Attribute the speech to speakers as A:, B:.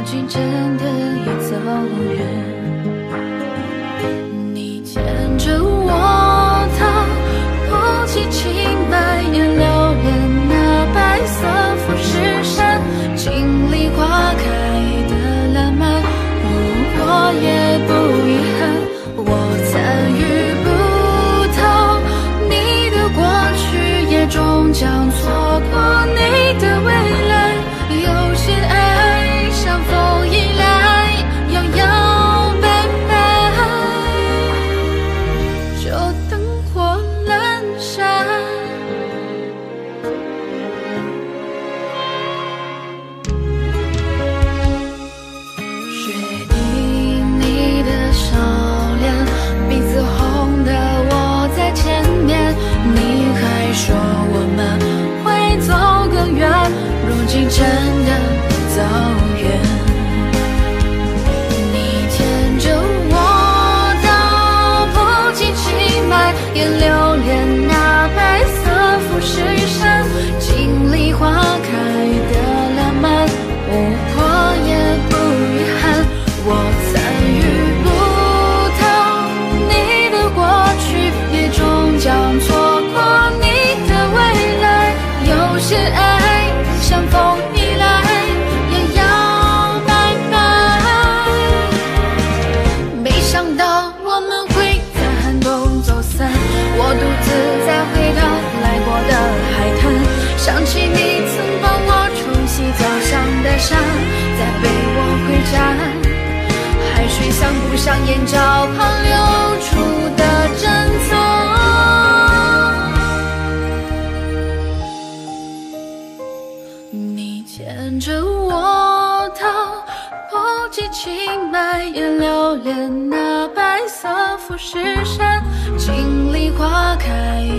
A: 今真的已走远。你牵着我到不及清白也留恋那白色富士山，经历花开的烂漫，不过也不遗憾。我参与不透你的过去，也终将错过你的未来。有些爱像风一来，摇摇摆摆，就灯火阑珊。决定你的笑脸，鼻子红的我在前面，你还说我们会走更远，如今真的走远。你牵着我到不及清白，也留恋那白色富士山，经历花开的浪漫，不过也不遗憾。我参与不透你的过去，也终将错过你的未来。有些爱像风一来，摇摇摆摆，没想到我们会在寒冬走散。我独自再回到来过的海滩，想起你曾帮我冲洗脚上的沙，再被我回占。海水像不像眼角旁流出的珍藏？你牵着我到不及清白，也留恋那白色富士山，经历花开